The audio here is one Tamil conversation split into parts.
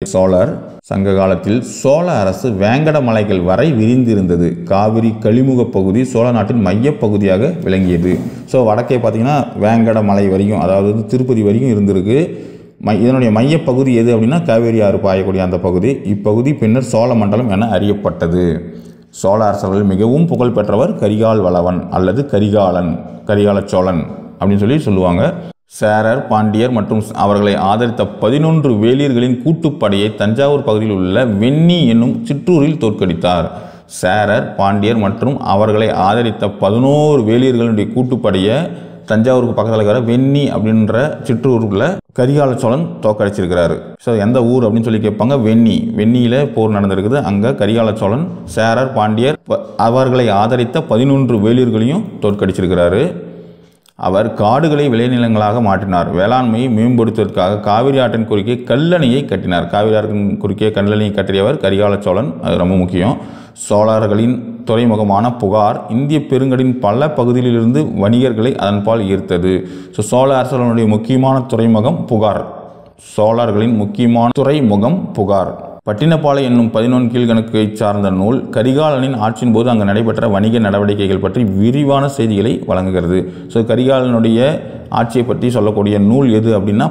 சோழர் சங்க காலத்தில் சோழ அரசு வேங்கட மலைகள் வரை விரிந்திருந்தது. காவிரி கழிமுக பகுதி சோழ நாட்டின் மையப்பகுதியாக விளங்கியது. ஸோ வடக்கே பார்த்தீங்கன்னா வேங்கட மலை வரைக்கும், அதாவது திருப்பதி வரைக்கும் இருந்திருக்கு. இதனுடைய மையப்பகுதி எது அப்படின்னா காவேரி ஆறு பாயக்கூடிய அந்த பகுதி. இப்பகுதி பின்னர் சோழ மண்டலம் என அறியப்பட்டது. சோழ அரசர்கள் மிகவும் புகழ் பெற்றவர் கரிகால் வளவன் அல்லது கரிகால சோழன் அப்படின்னு சொல்லுவாங்க. சேரர், பாண்டியர் மற்றும் அவர்களை ஆதரித்த 11 வேளிர்களின் கூட்டுப்படையை தஞ்சாவூர் பகுதியில் உள்ள வெண்ணி என்னும் சிற்றூரில் தோற்கடித்தார். சேரர், பாண்டியர் மற்றும் அவர்களை ஆதரித்த 11 வேளிர்களுடைய கூட்டுப்படையை தஞ்சாவூருக்கு பக்கத்தில் இருக்கிற வெண்ணி அப்படின்ற சிற்றூரில் கரிகால சோழன் தோற்கடிச்சிருக்கிறாரு. ஸோ எந்த ஊர் அப்படின்னு சொல்லி கேட்பாங்க. வெண்ணியில் போர் நடந்திருக்குது. அங்கே கரிகால சோழன் சேரர், பாண்டியர் அவர்களை ஆதரித்த 11 வேளிர்களையும் தோற்கடிச்சிருக்கிறாரு. அவர் காடுகளை விளைநிலங்களாக மாற்றினார். வேளாண்மையை மேம்படுத்துவதற்காக காவிரி ஆற்றின் குறுக்கே கல்லணையை கட்டினார். காவிரி ஆற்றின் குறுக்கே கல்லணையை கட்டியவர் கரிகால சோழன். அது ரொம்ப முக்கியம். சோழர்களின் துறைமுகமான புகார் இந்திய பெருங்கடின் பல பகுதிகளிலிருந்து வணிகர்களை அதன்பால் ஈர்த்தது. ஸோ சோழ அரசர்களுடைய முக்கியமான துறைமுகம் புகார். சோழர்களின் முக்கியமான துறைமுகம் புகார். பட்டினப்பாலை என்னும் 11 கீழ்கணக்கை சார்ந்த நூல் கரிகாலனின் ஆட்சியின் போது அங்கு நடைபெற்ற வணிக நடவடிக்கைகள் பற்றி விரிவான செய்திகளை வழங்குகிறது. ஸோ கரிகாலனுடைய ஆட்சியை பற்றி சொல்லக்கூடிய நூல் எது அப்படின்னா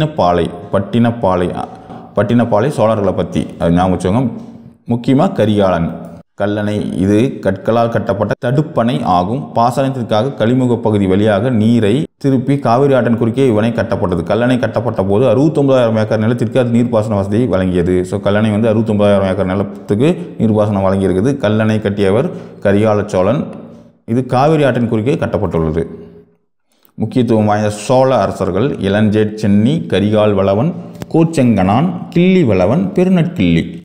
பட்டினப்பாலை சோழர்களை பற்றி. அது ஞாபகம் வச்சுக்கோங்க. முக்கியமாக கரிகாலன். கல்லணை இது கற்களால் கட்டப்பட்ட தடுப்பணை ஆகும். பாசனத்திற்காக கழிமுக பகுதி வழியாக நீரை திருப்பி காவிரி ஆற்றின் குறுக்கே இவனை கட்டப்பட்டது. கல்லணை கட்டப்பட்ட போது 69,000 ஏக்கர் நிலத்திற்கு அது நீர்ப்பாசன வசதியை வழங்கியது. ஸோ கல்லணை 69,000 ஏக்கர் நிலத்துக்கு நீர்ப்பாசனம் வழங்கியிருக்குது. கல்லணை கட்டியவர் கரிகால சோழன். இது காவிரி ஆற்றின் குறுக்கே கட்டப்பட்டுள்ளது. முக்கியத்துவம் வாய்ந்த சோழ அரசர்கள் இளஞ்சேட் சென்னி, கரிகால் வளவன், கோச்செங்கணான், கிள்ளி வளவன், பெருநற்கிள்ளி.